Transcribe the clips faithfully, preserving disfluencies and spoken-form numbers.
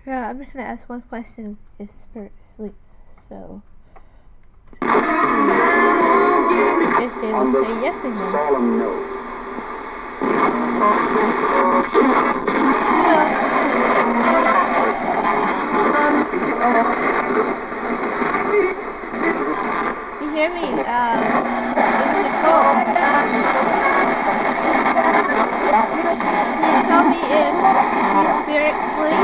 Yeah, I'm just gonna ask one question. Is spirit asleep? So, if they will say yes or no. Solemn no. You hear me? Uh, it's Nicole. Can you tell me if these spirits sleep?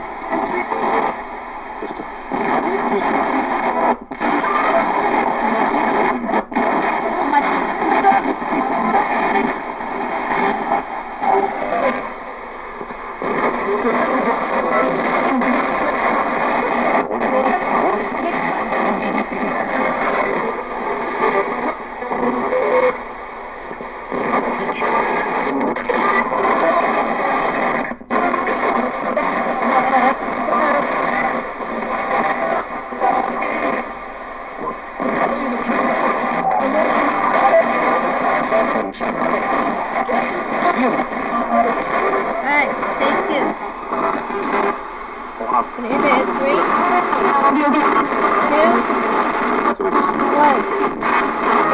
Alright, thank you. Can you end it at three? Two? One.